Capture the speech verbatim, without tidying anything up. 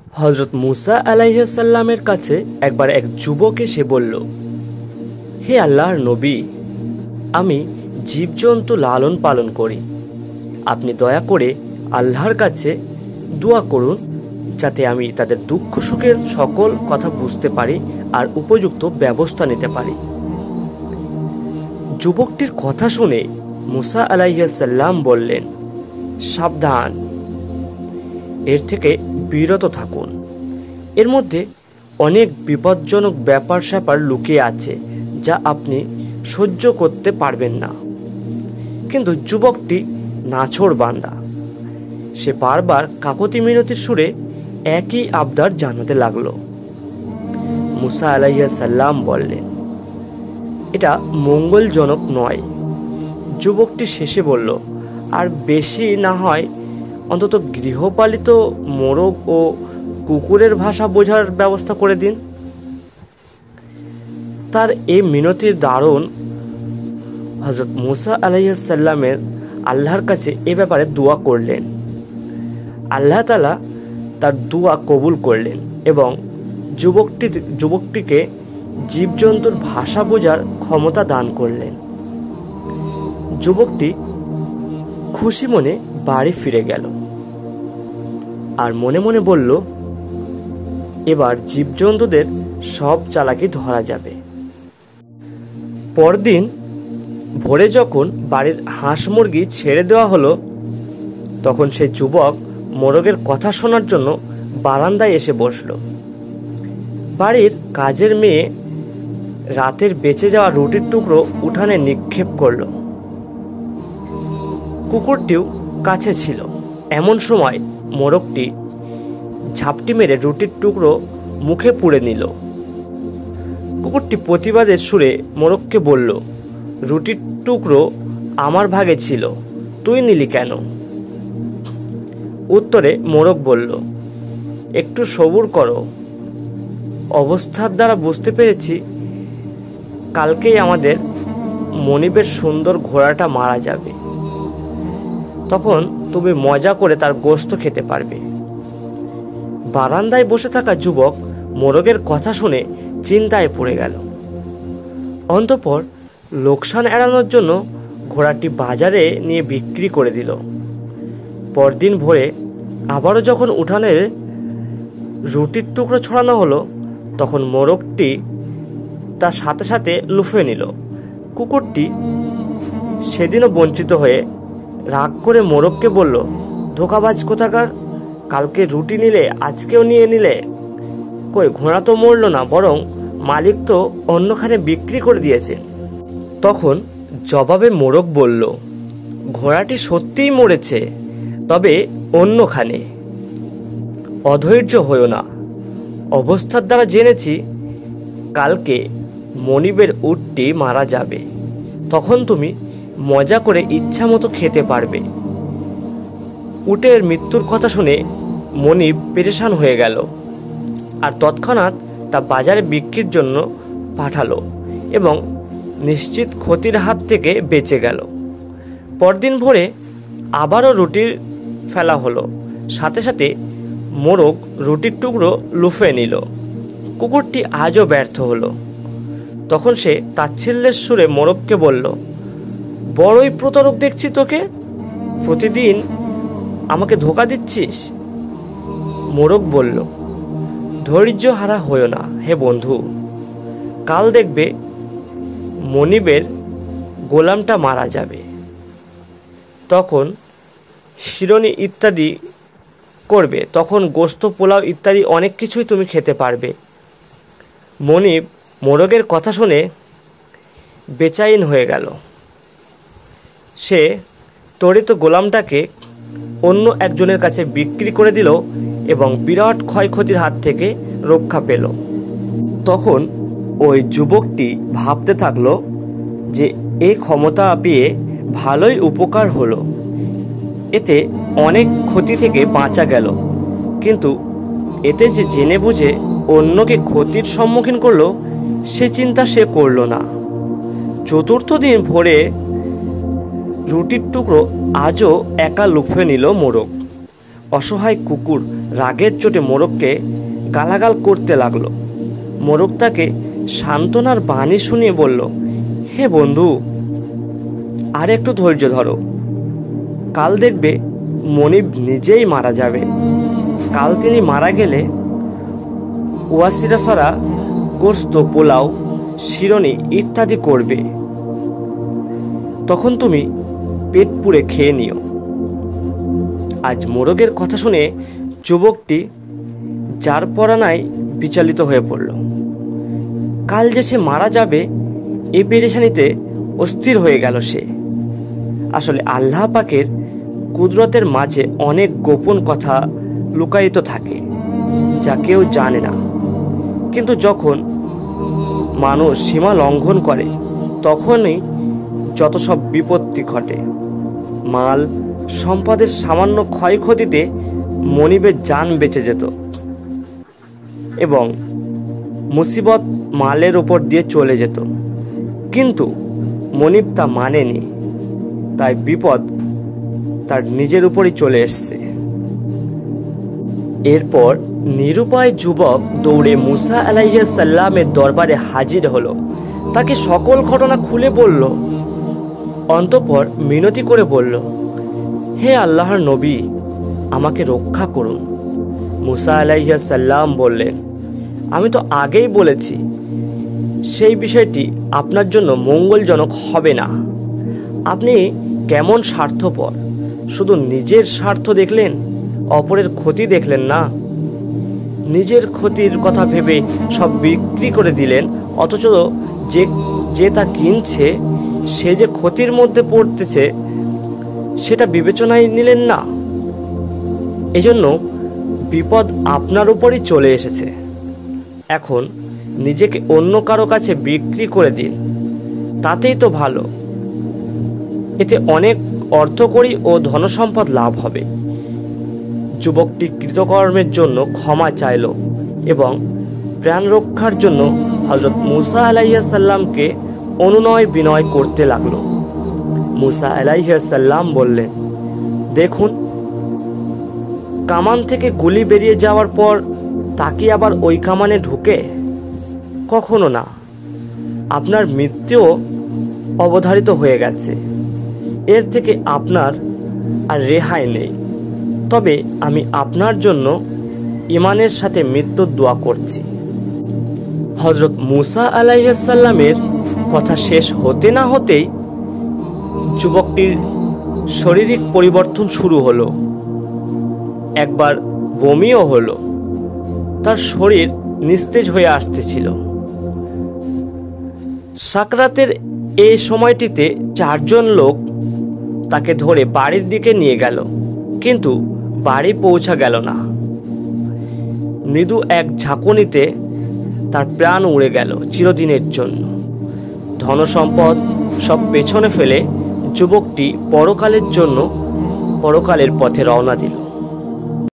হযরত মুসা আলাইহিস সালামের কাছে একবার এক যুবক এসে বলল, হে আল্লাহর নবী, আমি জীবজন্তু লালন পালন করি। আপনি দয়া করে আল্লাহর কাছে দোয়া করুন যাতে আমি তাদের দুঃখ সুখের সকল কথা বুঝতে পারি আর উপযুক্ত ব্যবস্থা নিতে পারি। যুবকটির কথা শুনে মুসা আলাইহিস সালাম বললেন, সাবধান, এর থেকে বিরত থাকুন। এর মধ্যে অনেক বিপজ্জনক ব্যাপার স্যাপার লুকিয়ে আছে যা আপনি সহ্য করতে পারবেন না। কিন্তু যুবকটি নাছোড় বান্দা। সে বারবার কাকতি মিনতির সুরে একই আবদার জানাতে লাগলো। মুসা আলাইহিস সালাম বললেন, এটা মঙ্গলজনক নয়। যুবকটি শেষে বলল, আর বেশি না হয় অন্তত গৃহপালিত মোরগ ও কুকুরের ভাষা বোঝার ব্যবস্থা করে দিন। তার এই মিনতির দারুণ হযরত মুসা আলাইহিস সালামের আল্লাহর কাছে এ ব্যাপারে দোয়া করলেন। আল্লাহ তাআলা তার দোয়া কবুল করলেন এবং যুবকটি যুবকটিকে জীবজন্তুর ভাষা বোঝার ক্ষমতা দান করলেন। যুবকটি খুশি মনে বাড়ি ফিরে গেল আর মনে মনে বলল, এবার জীবজন্তুদের সব চালাকি ধরা যাবে। পরদিন ভোরে যখন বাড়ির হাঁস মুরগি ছেড়ে দেওয়া হলো, তখন সে যুবক মোরগের কথা শোনার জন্য বারান্দায় এসে বসল। বাড়ির কাজের মেয়ে রাতের বেঁচে যাওয়া রুটির টুকরো উঠানে নিক্ষেপ করল। কুকুরটিও কাছে ছিল। এমন সময় মোরগটি ঝাপটি মেরে রুটির টুকরো মুখে পুড়ে নিল। কুকুরটি প্রতিবাদের সুরে মোরগকে বলল, রুটির টুকরো আমার ভাগে ছিল, তুই নিলি কেন? উত্তরে মোরগ বলল, একটু সবুর করো, অবস্থার দ্বারা বুঝতে পেরেছি কালকেই আমাদের মনিবের সুন্দর ঘোড়াটা মারা যাবে, তখন তুমি মজা করে তার গোশত খেতে পারবে। বারান্দায় বসে থাকা যুবক মোরগের কথা শুনে চিন্তায় পড়ে গেল। অন্তঃপর লোকসান এড়ানোর জন্য ঘোড়াটি বাজারে নিয়ে বিক্রি করে দিল। পরদিন ভোরে আবারও যখন উঠানের রুটির টুকরো ছড়ানো হলো, তখন মোরগটি তার সাথে সাথে লুফে নিল। কুকুরটি সেদিনও বঞ্চিত হয়ে রাগ করে মোরগকে বলল, ধোঁকাবাজ কোথাকার, কালকে রুটি নিলে আজকেও নিয়ে নিলে। কই, ঘোড়া তো মরল না, বরং মালিক তো অন্যখানে বিক্রি করে দিয়েছেন। তখন জবাবে মোরগ বলল, ঘোড়াটি সত্যিই মরেছে, তবে অন্যখানে। অধৈর্য হইও না, অবস্থার দ্বারা জেনেছি কালকে মনিবের উটটি মারা যাবে, তখন তুমি মজা করে ইচ্ছা মতো খেতে পারবে। উটের মৃত্যুর কথা শুনে মনিব পেরেশান হয়ে গেল আর তৎক্ষণাৎ তা বাজারে বিক্রির জন্য পাঠালো এবং নিশ্চিত ক্ষতির হাত থেকে বেঁচে গেল। পরদিন ভোরে আবারও রুটির ফেলা হলো, সাথে সাথে মোরগ রুটির টুকরো লুফে নিল। কুকুরটি আজও ব্যর্থ হলো। তখন সে তাচ্ছিল্যের সুরে মোরগকে বলল, বড়ই প্রতারক দেখছি তোকে, প্রতিদিন আমাকে ধোঁকা দিচ্ছিস। মোরগ বলল, ধৈর্য হারা হইও না হে বন্ধু, কাল দেখবে মনিবের গোলামটা মারা যাবে, তখন শিরনি ইত্যাদি করবে, তখন গোস্ত পোলাও ইত্যাদি অনেক কিছুই তুমি খেতে পারবে। মনিব মোরগের কথা শুনে বেচাইন হয়ে গেল। সে ত্বরিত গোলামটাকে অন্য একজনের কাছে বিক্রি করে দিল এবং বিরাট ক্ষয়ক্ষতির হাত থেকে রক্ষা পেল। তখন ওই যুবকটি ভাবতে থাকলো যে এই ক্ষমতা পেয়ে ভালোই উপকার হলো, এতে অনেক ক্ষতি থেকে বাঁচা গেল, কিন্তু এতে যে জেনে বুঝে অন্যকে ক্ষতির সম্মুখীন করলো সে চিন্তা সে করল না। চতুর্থ দিন ভোরে রুটির টুকরো আজও একা লুফে নিল মোরগ। অসহায় কুকুর রাগের চোটে মোরগকে গালাগাল করতে লাগলো। মোরগ তাকে সান্ত্বনার বাণী শুনিয়ে বলল, হে বন্ধু, আর একটু ধৈর্য ধরো। কাল দেখবে মনিব নিজেই মারা যাবে। কাল তিনি মারা গেলে ওয়াসিরাসরা গোস্ত, পোলাও, শিরনি ইত্যাদি করবে। তখন তুমি পেট পুড়ে খেয়ে নিও। আজ মোরগের কথা শুনে যুবকটি যার পরানায় বিচলিত হয়ে পড়ল। কাল যে সে মারা যাবে এই পেরেশানিতে অস্থির হয়ে গেল সে। আসলে আল্লাহ পাকের কুদরতের মাঝে অনেক গোপন কথা লুকায়িত থাকে যা কেউ জানে না। কিন্তু যখন মানুষ সীমা লঙ্ঘন করে তখনই যত সব বিপত্তি ঘটে। মাল সম্পদের সামান্য ক্ষয়ক্ষতিতে মনিবের জান বেঁচে যেত এবং মুসিবত মালের উপর দিয়ে চলে যেত। কিন্তু মনিব তা মানেনি, তাই বিপদ তার নিজের উপরই চলে এসছে। এরপর নিরুপায় যুবক দৌড়ে মুসা আলাইহিস সালামের দরবারে হাজির হলো। তাকে সকল ঘটনা খুলে বলল। অন্তঃপর মিনতি করে বলল, হে আল্লাহর নবী, আমাকে রক্ষা করুন। মুসা আলাইহিস সালাম বললেন, আমি তো আগেই বলেছি সেই বিষয়টি আপনার জন্য মঙ্গলজনক হবে না। আপনি কেমন স্বার্থপর! শুধু নিজের স্বার্থ দেখলেন, অপরের ক্ষতি দেখলেন না। নিজের ক্ষতির কথা ভেবে সব বিক্রি করে দিলেন, অথচ যে যে তা কিনছে সে যে ক্ষতির মধ্যে পড়তেছে সেটা বিবেচনায় নিলেন না। এজন্য বিপদ আপনার উপরই চলে এসেছে। এখন নিজেকে অন্য কারো কাছে বিক্রি করে দিন, তাতেই তো ভালো। এতে অনেক অর্থকরী ও ধনসম্পদ লাভ হবে। যুবকটি কৃতকর্মের জন্য ক্ষমা চাইল এবং প্রাণ রক্ষার জন্য হযরত মুসা আলাইহিস সালামকে অনুনয় বিনয় করতে লাগল। মুসা আলাইহিস সালাম বললেন, দেখুন, কামান থেকে গুলি বেরিয়ে যাওয়ার পর তা কি আবার ওই কামানে ঢুকে? কখনো না। আপনার মৃত্যু অবধারিত হয়ে গেছে, এর থেকে আপনার আর রেহাই নেই। তবে আমি আপনার জন্য ইমানের সাথে মৃত্যুর দোয়া করছি। হযরত মুসা আলাইহিস সালামের কথা শেষ হতে না হতেই যুবকটির শারীরিক পরিবর্তন শুরু হলো। একবার বমিও হলো। তার শরীর নিস্তেজ হয়ে আসতেছিল। সাকরাতের এই সময়টিতে চারজন লোক তাকে ধরে বাড়ির দিকে নিয়ে গেল, কিন্তু বাড়ি পৌঁছা গেল না। মৃদু এক ঝাঁকুনিতে তার প্রাণ উড়ে গেল চিরদিনের জন্য। ধনসম্পদ সব পেছনে ফেলে যুবকটি পরকালের জন্য পরকালের পথে রওনা দিল।